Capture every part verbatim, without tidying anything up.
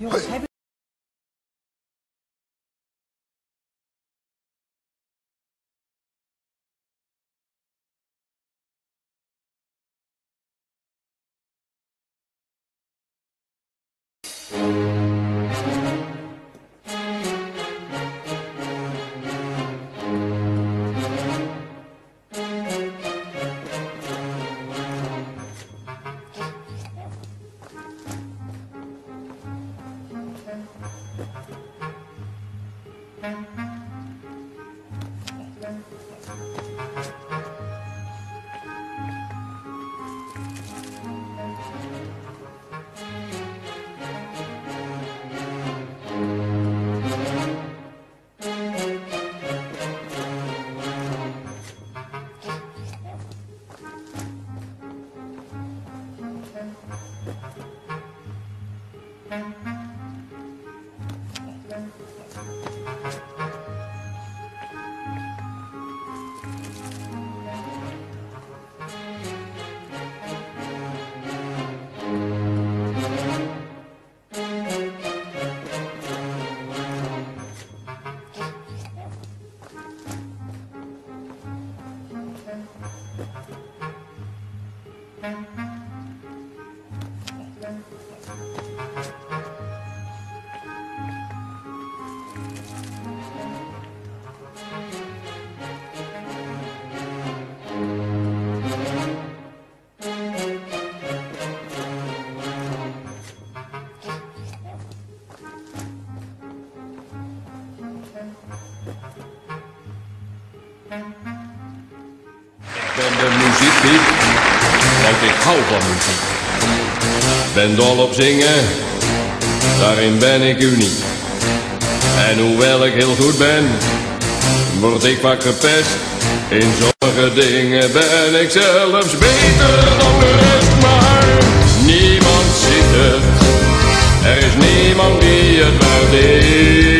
Jongens, hebben... Ik ben de muziekdief, want ik hou van muziek. Ben dol op zingen, daarin ben ik uniek. En hoewel ik heel goed ben, word ik vaak gepest. In sommige dingen ben ik zelfs beter dan de rest. Maar niemand ziet het, er is niemand die het waardeert.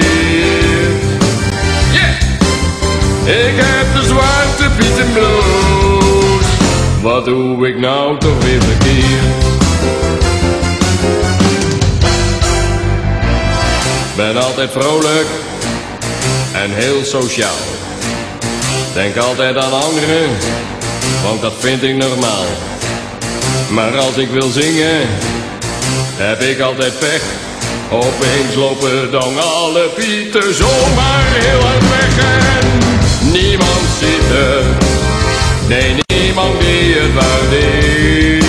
Yeah! Ik heb de Zwarte Pieten blues. Wat doe ik nou toch weer verkeerd? Ben altijd vrolijk en heel sociaal. Denk altijd aan anderen, want dat vind ik normaal. Maar als ik wil zingen, heb ik altijd pech. Opeens lopen dan alle pieten zomaar heel hard weg. En niemand ziet het, nee, niemand die het waardeert.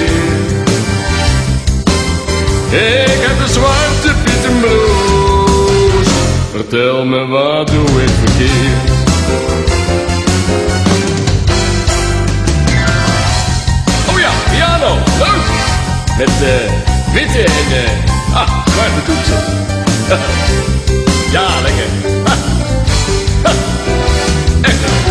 Ik heb de Zwarte Pieten blues. Vertel me, wat doe ik verkeerd? Oh ja, piano, leuk! Met uh, witte en uh, ah, zwarte toetsen. Ja, lekker. Ha. Ha. Echt leuk.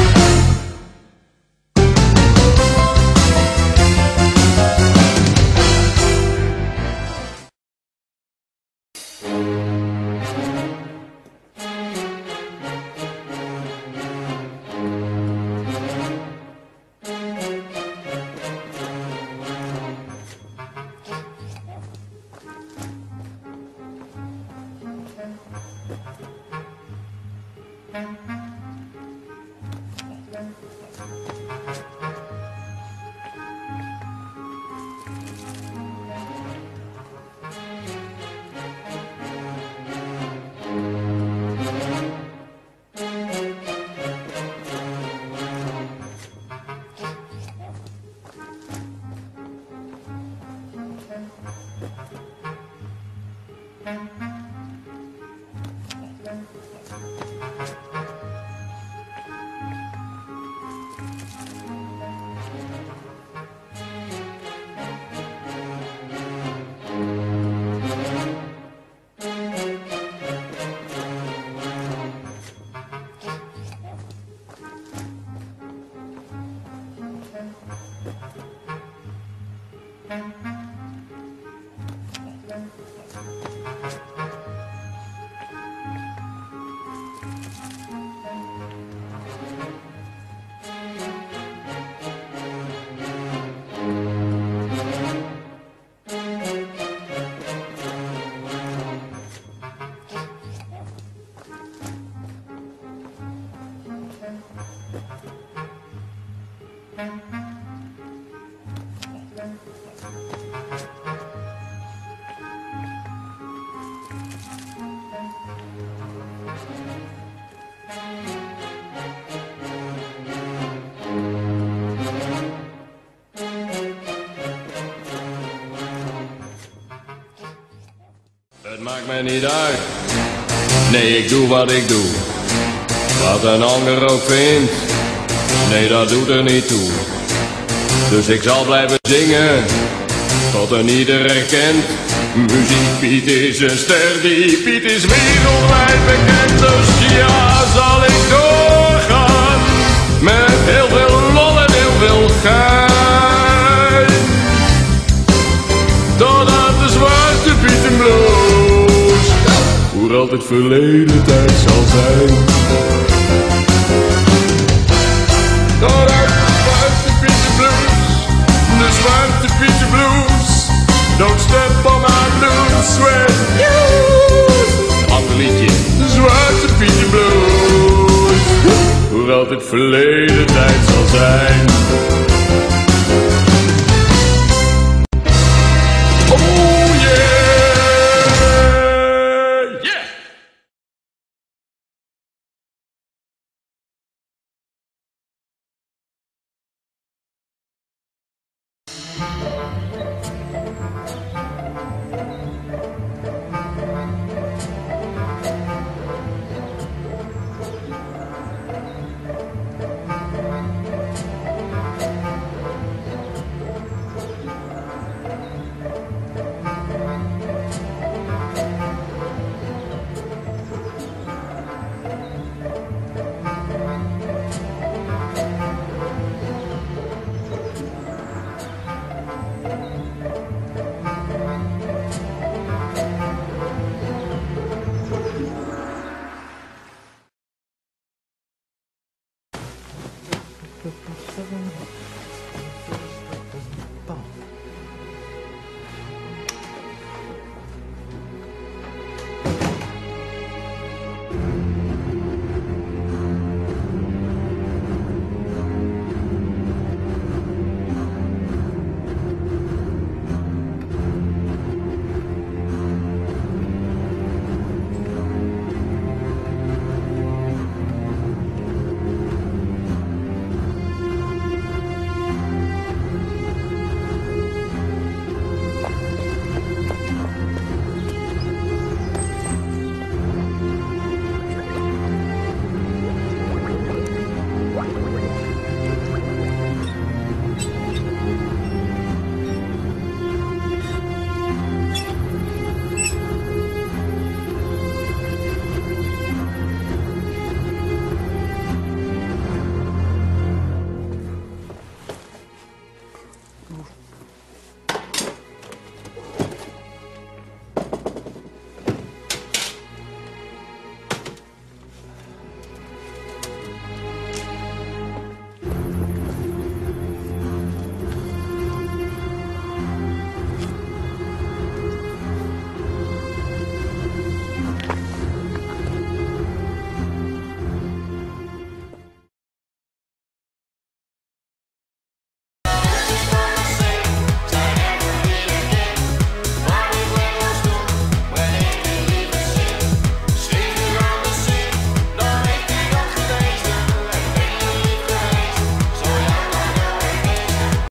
Het maakt mij niet uit. Nee, ik doe wat ik doe. Wat een ander ook vindt. Nee, dat doet er niet toe. Dus ik zal blijven zingen. Tot een ieder herkent. Muziek Piet is een ster. Die Piet is wereldwijd bekend. Dus ja, zal ik doorgaan. Met heel veel lol en heel veel gein. Totdat de zwarte Pietenblues voor altijd verleden tijd zal zijn. Totdat de zwarte Pietenblues, de zwarte Pietenblues, don't step on my blue sweat shoes. Ander liedje. De zwarte Pietenblues voor altijd verleden tijd zal zijn.